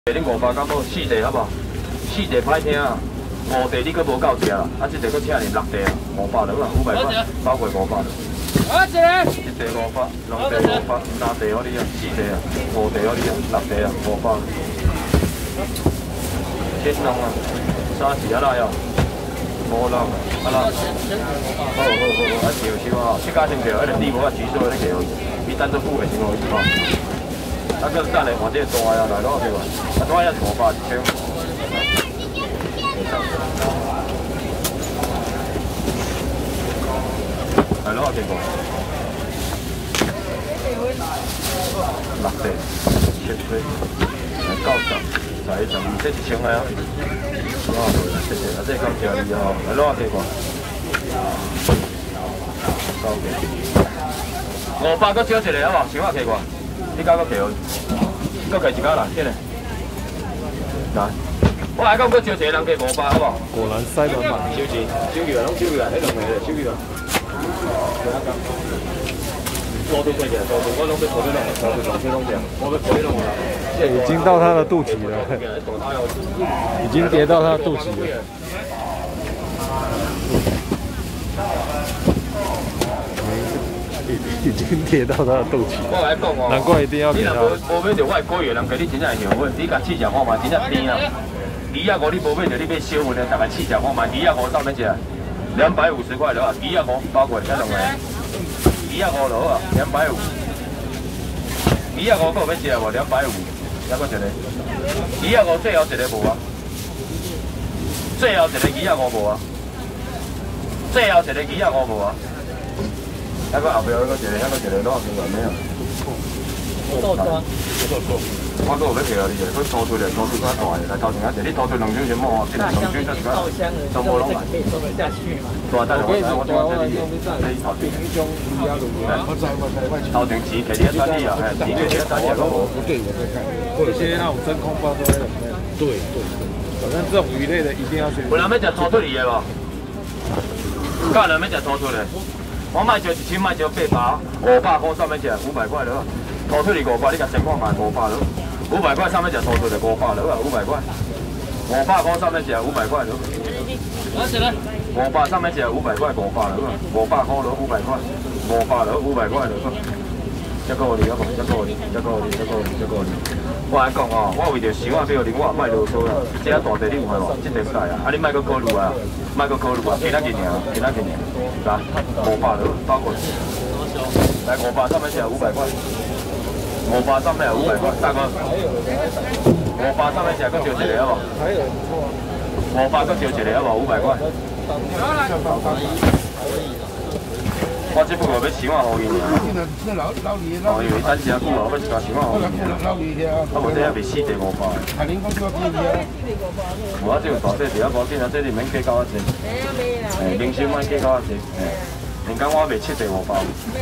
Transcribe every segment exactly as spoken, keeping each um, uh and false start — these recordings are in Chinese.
你五百到无四地好无？四地歹听啊，五地你阁无够食啊，啊，这地阁请你六地啊，五百了啊，五百块，包括五百了。 我一个。 一地五百，两地五百，三地我你啊，四地啊，五地我你啊，六地啊，五百。天龙啊，三时啊来啊，无人啊，啊啦。好好好，啊笑笑啊，这家先叫，迄个底无啊，举手咧叫，伊等做付的先好意思吼。啊，搁等下换这个大啊，来攞对吧？啊，大啊五百一千。来攞幾個？六地、七地、九十、十一、十二，這一千個啊！攞謝謝，啊，這咁謝你哦，來攞幾個？九個。五百個少一個好無？少啊幾個？你加個幾號？個計一加啦，先嚟。來，我係講個少一個人計五百好無？ 果然塞滿滿。 少錢，少幾啊？攏少幾啊？迄兩個咧，少幾啊？多都可以的，多都我拢要拖去弄，拖去弄去弄这样，我要拖去弄啦。 已经到他的肚脐了，已经跌到他的肚脐了。已经跌到他的肚脐。 我来讲哦， 难怪一定要给他。 你若无无买着我贵的人，给你真正会后悔。你甲试食看嘛，真正甜啊！二啊五你无买着，你买小份的，大概试食看嘛。二啊五上面食，两百五十块了啊！二啊五包括这两个。二啊五就好啊，两百五。二啊五个要食无？两百五，还佫一个。二啊五最后一个无啊？最后一个二啊五无啊？最后一个二啊五无啊？还佫后壁佫一个，还佫一个，攞下先来咩啊？ 豆渣。 我佫有要摕啊你个，佫拖出来，拖出较大个，来头前啊，你拖出两张先摸，先两张再一个，都无拢来。 可以收得下去嘛？ 对啊，但是我我我这里，这里头前，头前钱摕你一三里啊，哎，钱摕你一三里都无。 不对，我在看，或者现在那种真空包装那种，对对对，反正这种鱼类的一定要选。 有人要食拖出嚟的无？有人要食拖出嚟？我卖就一千，卖就八百，五百块上面食五百块了，拖出嚟五百，你甲先看卖五百了，五百块上面食拖出嚟五百了啊，五百块，五百块上面食五百块了。 我一个。 五百上面食五百块，五百了，五百块了，五百块，五百了，五百块了。这个你，这个这个你，这个你，这个你，这个你。我来讲哦，我为着想啊，比如你我卖啰嗦啦，这大地你有看无？这地大啊，啊你卖个考虑啊，卖个考虑啊，其他几年啊，其他几年，来五百了，包括。来五百上面食五百块，五百上面五百块，大哥。五百上面食个少一个好无？五百个少一个好无？五百块。我这不过要想啊，好伊尔。哦，因为等时啊久啊，我要想想啊，好伊尔。啊，无这也未死第五百。无啊，这有大细地啊，无紧啊，这你免计较啊济。诶，零星免计较啊济。诶，人讲我未七第五百。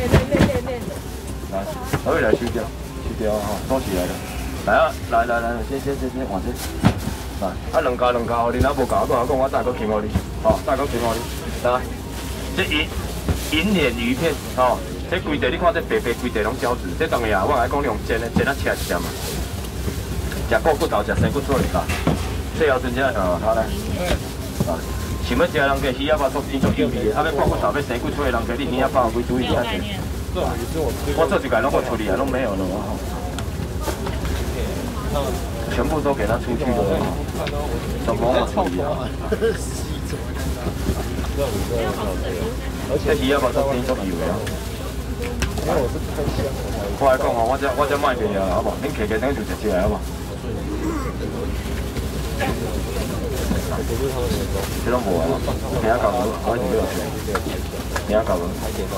来，可以来收掉，收掉哈，多起来了。来啊，来来来，先先先先换这。来，啊两家两家，你若无搞，我讲我再个请我你，好，再个请我你。来，这银银鲢鱼片，吼，这规地你看这白白规地拢胶质，这当然啊，我来讲你用煎的，煎啊吃一点嘛。食骨骨头，食生骨出来啦。最后真正哦，好来，啊，想要食人家鱼仔肉做真足油味的，啊要骨骨头要生骨出来，人家你鱼仔肉会注意一下先。我做一个拢不处理啊，拢没有了哈。全部都给他出去了，怎么处理啊？而且鱼仔肉做真足油的。我来讲哦，我这我这卖袂啊，好无？恁客家等就直接来好无？这拢无啊，听讲无，我是要钱，听讲无，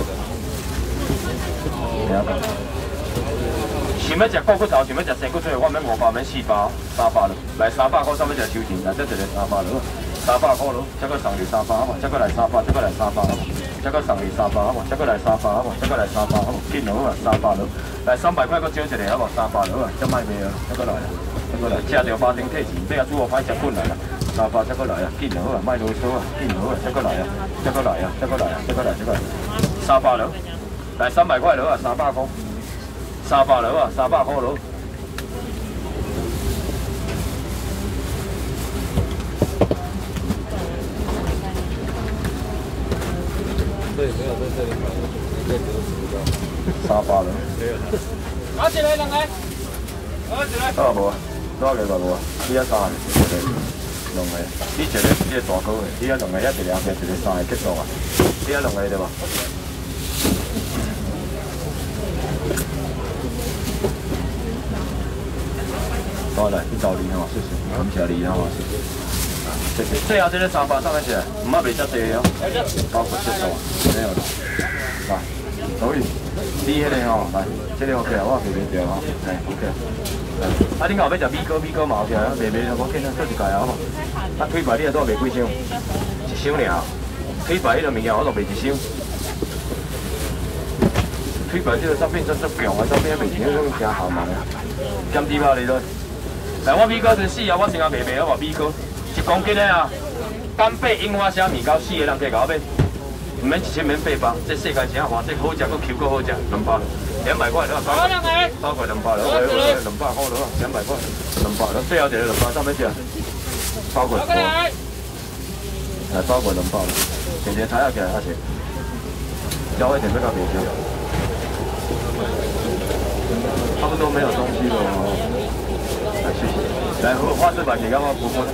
听讲。想要食骨骨头，想要食生骨出来，我免五百，免四百，三百了。来三百块，上面食收钱，来这一个三百了，三百块了，这个送你三百好无？这个来三百，这个来三百好无？这个送你三百好无？这个来三百好无？这个来三百好无？紧了啊，三百了。来三百块，搁少一个好无？三百了啊，这卖袂啊，这个来啊，这个来，吃着八丁退钱，你啊煮我歹食滚来啦。三百这个来啊，紧了啊，卖啰嗦啊，紧了啊，这个来啊，这个来啊，这个来啊，这个来，这个来，三百了。来三百块了啊，三百块。三百了啊，三百块了。 这里买的，可以折十个。 三百了。 攞一個兩個，攞一個。 啊無，多幾個無，呢一三個，兩個，呢一個呢個大高嘅，呢一兩個一條兩個，一條三個結束啊，呢一兩個對吧？好嚟，呢道理吼，謝謝，感謝你吼，謝謝。謝謝。最後這個三百上面寫，唔好俾只謝哦，包括結束，沒有了。來，所以你迄個吼，來，這個 OK 啊，我袂袂掉吼，係 OK。啊，你後尾食米糕，米糕嘛 OK 啊，袂袂，我見到做一屆啊好。啊，腿排你啊，都賣幾箱？一箱爾。腿排迄個物件我都賣一箱。腿排這個產品真足強啊，產品賣錢都真好賣啊。減啲吧你都。來，我米糕真死啊！我成日賣賣啊，話米糕一公斤的啊，干貝櫻花蝦米糕四個人可以搞買，唔免一千免八百，這世界真好，這好食，個 Q 個好食，兩百，兩百塊了，包包括兩百了，兩百好了，兩百塊，兩百了，最後一個兩百三百隻，包括，來包括兩百了，前前睇下嘅阿姐，交一點比較便宜，差不多沒有東西了。來，謝謝。來，花枝板，你要不要補補？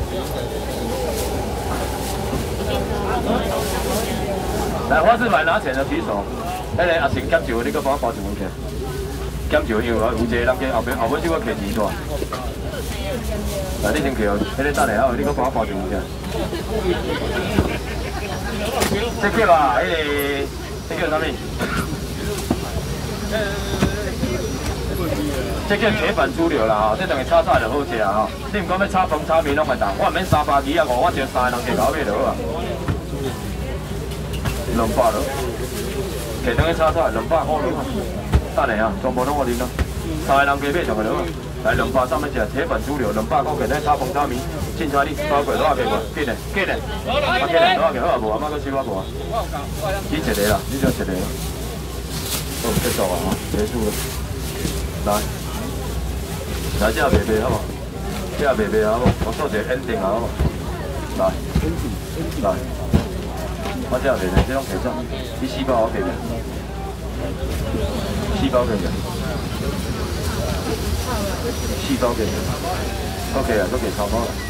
來，花枝板拿錢的舉手。迄個阿成減少，你個幫我包一碗起。減少，因為有一個人家後邊後尾只個摕錢帶。來，你先摕哦，迄個等下哦，你個幫我包一碗起。這叫啊，迄個，這叫啥物？這叫鐵板豬柳啦吼，這等於炒菜就好食啊吼。你唔講要炒飯炒麵攏會當，我唔免三百幾啊五，我就三個人計搞咩就好啊。兩百咯，其等於炒菜兩百好咯。得嚟啊，全部攏我啉咯。三個人計買就係咯。來兩百三蚊隻鐵板豬柳，兩百塊其等於炒飯炒麵，凊彩你包過多少個？幾呢？幾呢？啊幾呢？多少個？好啊無啊？媽個少啊無啊？呢一個啦，呢就一個。都結束啊，結束了。來。來，這個賣賣好無？這個賣賣好無？我做一個 ending 好無？來，來，我這個賣賣，這種其實你四包我給嘅，四包給嘅，四包給嘅 ，OK 啊，都給超包啦。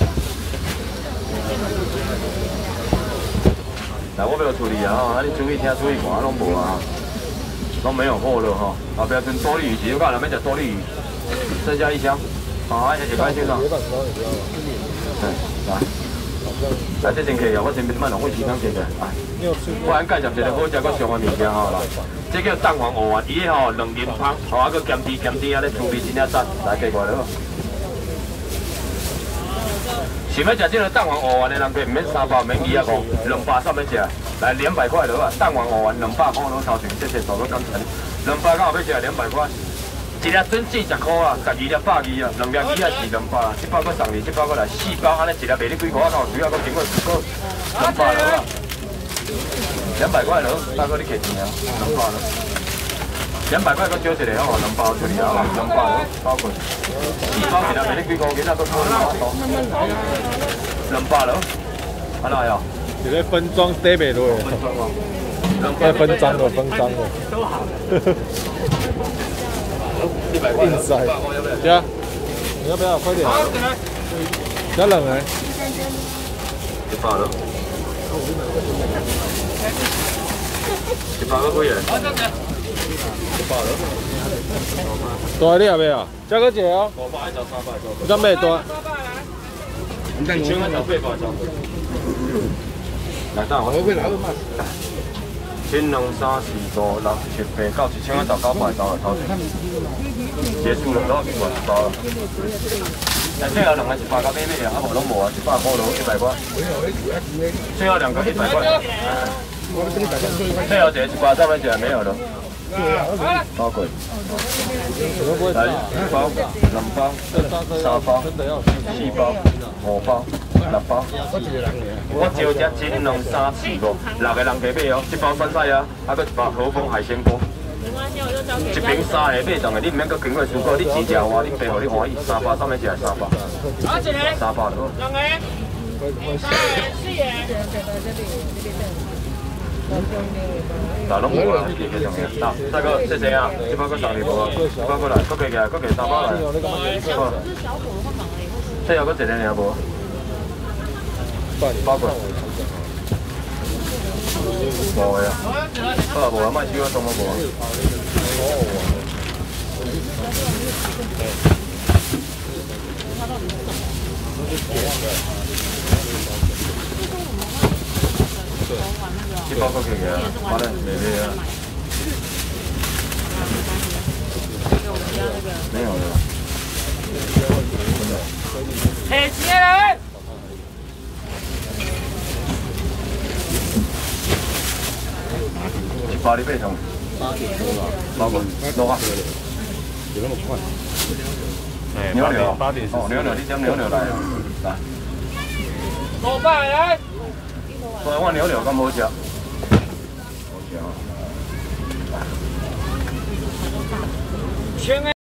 來，我不要處理啊，啊你注意聽，注意看，攏無啊，攏沒有貨了哈。後邊跟多利魚，其實我兩邊食多利魚。剩下一箱，好，謝謝關心啦。嗯，來，來這先客啊，我先別乜人會時間客嘅，來，我先介紹一個好食個上嘅物件吼，來，這叫蛋黃芋圓，伊個吼兩仁芳，吼啊個鹹甜鹹甜啊，咧趣味真正讚，來過來咯。想要食這個蛋黃芋圓的人可以唔免三百，免二啊五，兩百三要食，來兩百塊就好啊，蛋黃芋圓兩百塊攞頭前，謝謝大哥感謝你，兩百剛好要食兩百塊。一粒準四十塊啊，十二粒百二啊，兩粒幾啊是兩百啊，一包個送你，一包個來四包，安尼一粒賣你幾塊啊？主要個經過個兩百了啊，兩百塊了，大哥你客氣啊，兩百了，兩百塊個少一個好，兩包出嚟啊，兩百了，包括四包一粒賣你幾塊，幾多個幾多？兩百了，安尼啊？ 你咧分裝得袂落？要分裝的，分裝的。硬塞，加，你要不要快點？加冷哎。 一百了。一百個幾嘢？一百了。大啲係咪啊？加個姐哦。五百就三百就。咁咩多？唔得，千蚊就八百就。來，等我。千兩三四五六七八九一千蚊就九百到啦，頭先結束啦，攞幾個包啦。誒，最後兩個一百個咩咩啊？啊無攏無啊，一百個咯，一百塊。最後兩個一百塊。最後一個一百三蚊就沒有了。包貴。來一包、兩包、三包、四包、五包。六包，我招只千兩三四五，六個人計買哦，一包酸菜啊，啊個一包和風海鮮鍋，一瓶三個買上嘅，你唔免擱經過水果，你自食話，你爸互你歡喜，三百三蚊一個三百，三百咯。兩個，四個，四個。 嗱，拢冇啊，幾幾重嘅。嗱，大哥，謝謝啊，一百個十二個啊，一百個嚟，嗰幾嘅，嗰幾三百嚟。好。即係有嗰隻咧，有冇？包括。冇嘅。不過冇啊，咪少咗送嗰個啊。一百個幾嘅，買得咩咩啊？沒有了。 嘿，几个人？ 八里背上。八个，六啊。 有那么快？ 牛柳， 八点哦，牛柳，你將牛柳來啊？來。 五百人。 台灣牛柳咁好食。好食啊！ 千个。